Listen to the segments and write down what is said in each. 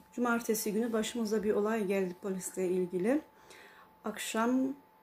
Cumartesi günü başımıza bir olay geldi polisle ilgili. Akşam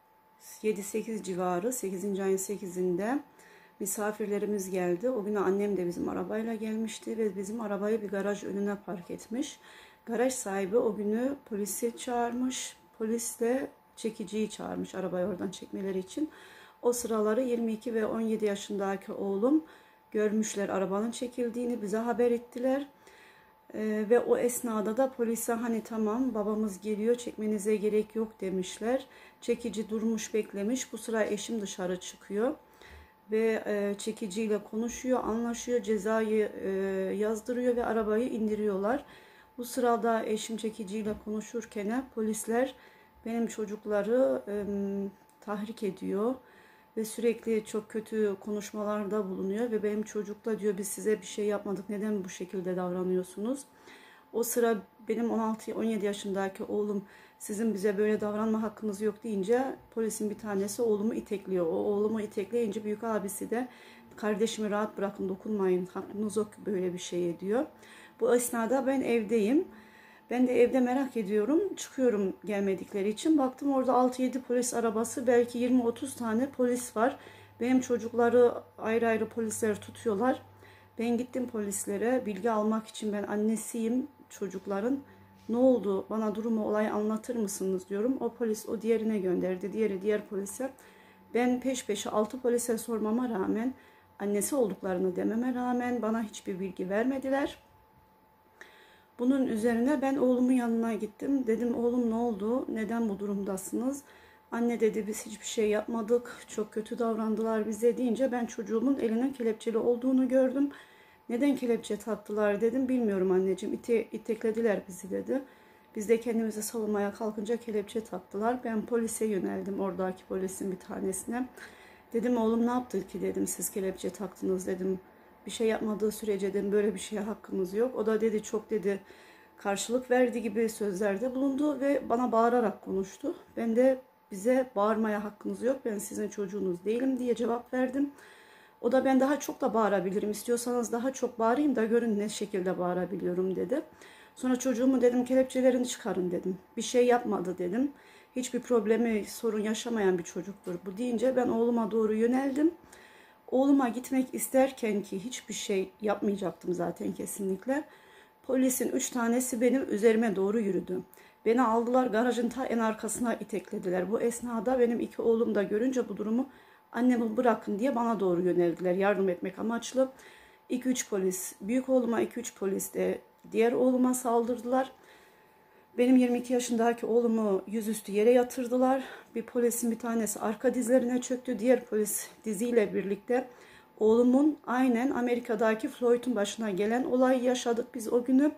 7-8 civarı, 8. ayın 8'inde misafirlerimiz geldi. O günü annem de bizim arabayla gelmişti ve bizim arabayı bir garaj önüne park etmiş. Garaj sahibi o günü polisi çağırmış. Polis de çekiciyi çağırmış arabayı oradan çekmeleri için. O sıraları 22 ve 17 yaşındaki oğlum görmüşler arabanın çekildiğini, bize haber ettiler. Ve o esnada da polise hani tamam babamız geliyor çekmenize gerek yok demişler. Çekici durmuş beklemiş. Bu sıra eşim dışarı çıkıyor ve çekiciyle konuşuyor, anlaşıyor, cezayı yazdırıyor ve arabayı indiriyorlar. Bu sırada eşim çekiciyle konuşurken polisler benim çocukları tahrik ediyor ve sürekli çok kötü konuşmalarda bulunuyor ve benim çocuk da diyor biz size bir şey yapmadık, neden bu şekilde davranıyorsunuz? O sıra benim 16-17 yaşındaki oğlum sizin bize böyle davranma hakkınız yok deyince polisin bir tanesi oğlumu itekliyor. O oğlumu itekleyince büyük abisi de kardeşimi rahat bırakın, dokunmayın, hakkınız yok böyle bir şeye diyor. Bu esnada ben evdeyim. Ben de evde merak ediyorum. Çıkıyorum gelmedikleri için. Baktım orada 6-7 polis arabası, belki 20-30 tane polis var. Benim çocukları ayrı ayrı polisler tutuyorlar. Ben gittim polislere bilgi almak için, ben annesiyim çocukların. Ne oldu? Bana durumu, olayı anlatır mısınız diyorum. O polis o diğerine gönderdi. Diğer polise. Ben peş peşe 6 polise sormama rağmen, annesi olduklarını dememe rağmen bana hiçbir bilgi vermediler. Bunun üzerine ben oğlumun yanına gittim. Dedim oğlum ne oldu? Neden bu durumdasınız? Anne dedi biz hiçbir şey yapmadık. Çok kötü davrandılar bize deyince ben çocuğumun elinin kelepçeli olduğunu gördüm. Neden kelepçe taktılar dedim. Bilmiyorum anneciğim, iteklediler bizi dedi. Biz de kendimizi savunmaya kalkınca kelepçe taktılar. Ben polise yöneldim, oradaki polisin bir tanesine. Dedim oğlum ne yaptı ki dedim, siz kelepçe taktınız dedim. Bir şey yapmadığı sürece dedim böyle bir şeye hakkımız yok. O da dedi çok dedi karşılık verdi gibi sözlerde bulundu ve bana bağırarak konuştu. Ben de bize bağırmaya hakkınız yok, ben sizin çocuğunuz değilim diye cevap verdim. O da ben daha çok da bağırabilirim, istiyorsanız daha çok bağırayım da görün ne şekilde bağırabiliyorum dedi. Sonra çocuğumu dedim kelepçelerini çıkarın dedim. Bir şey yapmadı dedim. Hiçbir problemi, sorun yaşamayan bir çocuktur bu deyince ben oğluma doğru yöneldim. Oğluma gitmek isterken ki hiçbir şey yapmayacaktım zaten kesinlikle. Polisin 3 tanesi benim üzerime doğru yürüdü. Beni aldılar garajın ta en arkasına iteklediler. Bu esnada benim 2 oğlum da görünce bu durumu annemi bırakın diye bana doğru yöneldiler yardım etmek amaçlı. 2-3 polis, büyük oğluma 2-3 polis de diğer oğluma saldırdılar. Benim 22 yaşındaki oğlumu yüzüstü yere yatırdılar. Bir polisin bir tanesi arka dizlerine çöktü. Diğer polis diziyle birlikte oğlumun aynen Amerika'daki Floyd'un başına gelen olayı yaşadık biz o günü.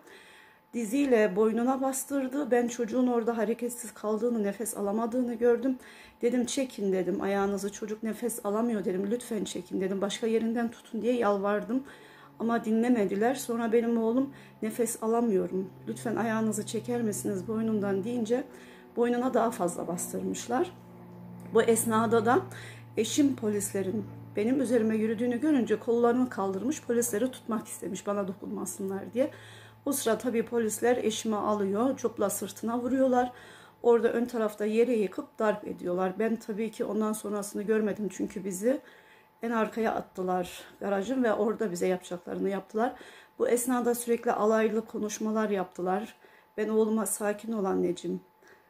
Diziyle boynuna bastırdı. Ben çocuğun orada hareketsiz kaldığını, nefes alamadığını gördüm. Dedim çekin dedim ayağınızı, çocuk nefes alamıyor dedim, lütfen çekin dedim. Başka yerinden tutun diye yalvardım. Ama dinlemediler. Sonra benim oğlum nefes alamıyorum, lütfen ayağınızı çeker misiniz boynundan deyince boynuna daha fazla bastırmışlar. Bu esnada da eşim polislerin benim üzerime yürüdüğünü görünce kollarını kaldırmış, polisleri tutmak istemiş bana dokunmasınlar diye. O sıra tabii polisler eşimi alıyor, çopla sırtına vuruyorlar. Orada ön tarafta yere yıkıp darp ediyorlar. Ben tabii ki ondan sonrasını görmedim çünkü bizi en arkaya attılar garajın ve orada bize yapacaklarını yaptılar. Bu esnada sürekli alaylı konuşmalar yaptılar. Ben oğluma sakin ol anneciğim,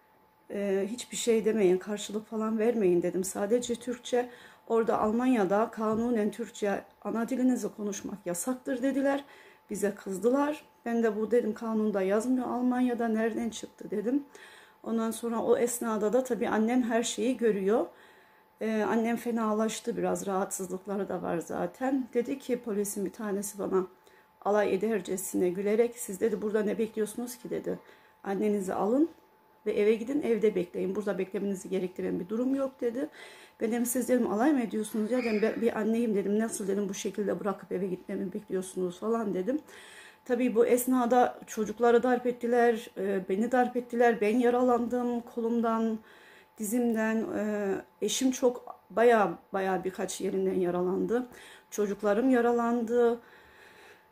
hiçbir şey demeyin, karşılık falan vermeyin dedim. Sadece Türkçe, orada Almanya'da kanunen Türkçe ana dilinizi konuşmak yasaktır dediler. Bize kızdılar. Ben de bu dedim kanunda yazmıyor Almanya'da, nereden çıktı dedim. Ondan sonra o esnada da tabii annem her şeyi görüyor. Annem fenalaştı biraz, rahatsızlıkları da var zaten. Dedi ki polisin bir tanesi bana alay edercesine gülerek siz dedi burada ne bekliyorsunuz ki dedi. Annenizi alın ve eve gidin, evde bekleyin. Burada beklemenizi gerektiren bir durum yok dedi. Ben dedim siz dedim alay mı ediyorsunuz ya, ben bir anneyim dedim, nasıl dedim bu şekilde bırakıp eve gitmemi bekliyorsunuz falan dedim. Tabii bu esnada çocukları darp ettiler, beni darp ettiler, ben yaralandım kolumdan, dizimden, eşim çok baya birkaç yerinden yaralandı, çocuklarım yaralandı.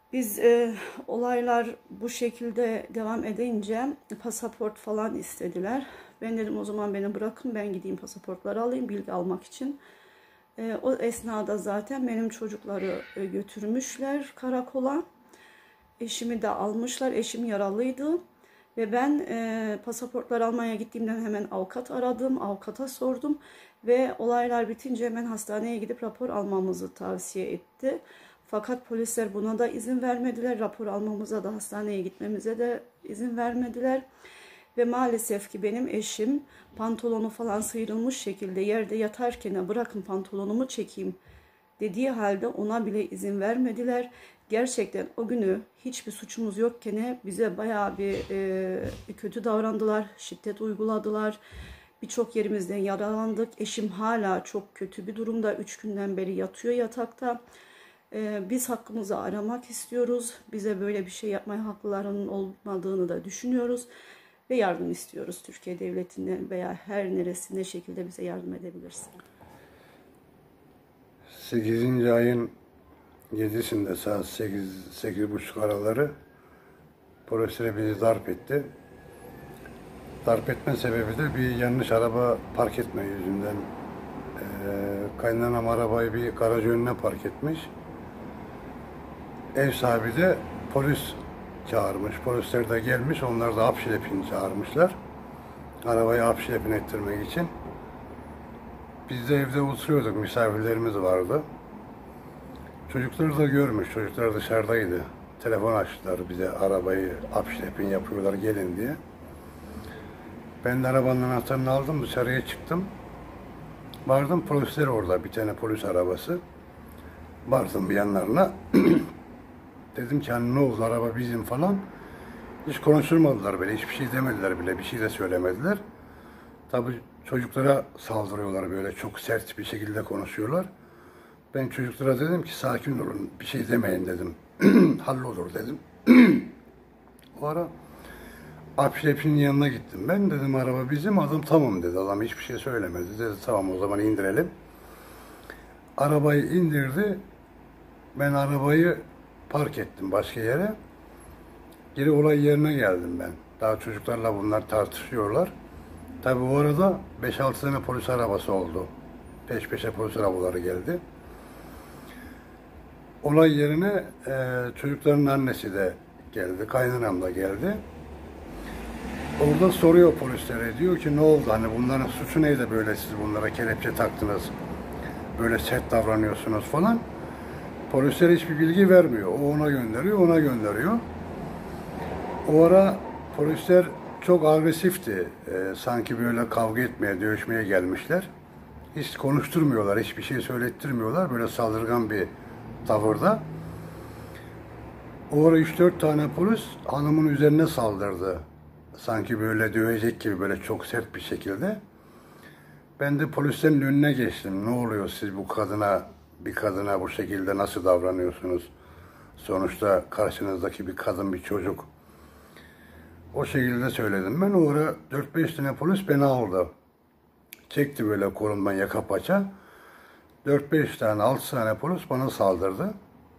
Biz olaylar bu şekilde devam edince pasaport falan istediler. Ben dedim o zaman beni bırakın, ben gideyim pasaportları alayım bilgi almak için. O esnada zaten benim çocukları götürmüşler karakola. Eşimi de almışlar. Eşim yaralıydı. Ve ben pasaportlar almaya gittiğimden hemen avukat aradım. Avukata sordum. Ve olaylar bitince hemen hastaneye gidip rapor almamızı tavsiye etti. Fakat polisler buna da izin vermediler. Rapor almamıza da hastaneye gitmemize de izin vermediler. Ve maalesef ki benim eşim pantolonu falan sıyrılmış şekilde yerde yatarken bırakın pantolonumu çekeyim dediği halde ona bile izin vermediler. Gerçekten o günü hiçbir suçumuz yokken bize bayağı bir kötü davrandılar, şiddet uyguladılar. Birçok yerimizden yaralandık. Eşim hala çok kötü bir durumda. 3 günden beri yatıyor yatakta. Biz hakkımızı aramak istiyoruz. Bize böyle bir şey yapmaya haklarının olmadığını da düşünüyoruz. Ve yardım istiyoruz Türkiye Devleti'nden veya her neresinde şekilde bize yardım edebilirsin. 8. ayın 7'sinde saat 8-8.30 araları polisler bizi darp etti. Darp etme sebebi de bir yanlış araba park etme yüzünden. Kaynanam arabayı bir garaj önüne park etmiş. Ev sahibi de polis çağırmış. Polisler de gelmiş. Onlar da Apşilep'ini çağırmışlar. Arabayı Apşilep'ini ettirmek için. Biz de evde oturuyorduk. Misafirlerimiz vardı. Çocukları da görmüş. Çocuklar dışarıdaydı. Telefon açtılar bize. Arabayı Apşilep'in yapıyorlar gelin diye. Ben de arabanın anahtarını aldım. Dışarıya çıktım. Vardım polisler orada. Bir tane polis arabası. Vardım bir yanlarına. Dedim ki hani ne oldu araba bizim falan. Hiç konuşturmadılar böyle. Hiçbir şey demediler bile. Bir şey de söylemediler. Tabii çocuklara saldırıyorlar böyle. Çok sert bir şekilde konuşuyorlar. Ben çocuklara dedim ki sakin olun. Bir şey demeyin dedim. Hallolur dedim. O ara Apşilep'in yanına gittim. Ben dedim araba bizim, adam tamam dedi. Adam hiçbir şey söylemedi. Dedi tamam o zaman indirelim. Arabayı indirdi. Ben arabayı park ettim başka yere. Geri olay yerine geldim ben. Daha çocuklarla bunlar tartışıyorlar. Tabii o arada 5-6 tane polis arabası oldu. Peş peşe polis arabaları geldi. Olay yerine çocukların annesi de geldi, kaynanam da geldi. Orada soruyor polislere, diyor ki ne oldu, hani bunların suçu neydi böyle, siz bunlara kelepçe taktınız, böyle sert davranıyorsunuz falan. Polisler hiçbir bilgi vermiyor, o ona gönderiyor, ona gönderiyor. O ara polisler çok agresifti, sanki böyle kavga etmeye, dövüşmeye gelmişler. Hiç konuşturmuyorlar, hiçbir şey söylettirmiyorlar, böyle saldırgan bir tavırda. O ara 3-4 tane polis hanımın üzerine saldırdı. Sanki böyle dövecek gibi, böyle çok sert bir şekilde. Ben de polislerin önüne geçtim. Ne oluyor, siz bu kadına, bir kadına bu şekilde nasıl davranıyorsunuz? Sonuçta karşınızdaki bir kadın, bir çocuk. O şekilde söyledim. Ben o ara 4-5 tane polis beni aldı. Çekti böyle kolumdan yaka paça. 4-5 tane, 6 tane polis bana saldırdı.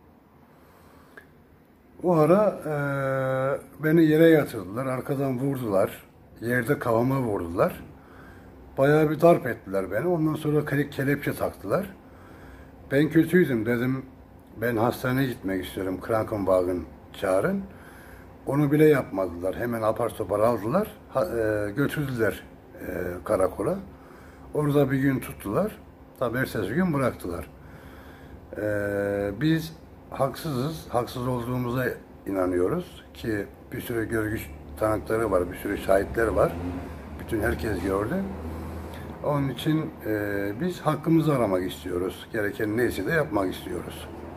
O ara beni yere yatırdılar, arkadan vurdular, yerde kafama vurdular. Bayağı bir darp ettiler beni, ondan sonra kelepçe taktılar. Ben kötüydüm, dedim ben hastaneye gitmek istiyorum, Krankenwagen çağırın. Onu bile yapmadılar, hemen apar topar aldılar, götürdüler karakola. Orada bir gün tuttular, tabi ertesi gün bıraktılar. Biz haksızız, haksız olduğumuza inanıyoruz ki bir sürü görgü tanıkları var, bir sürü şahitler var. Bütün herkes gördü. Onun için biz hakkımızı aramak istiyoruz. Gereken neyse de yapmak istiyoruz.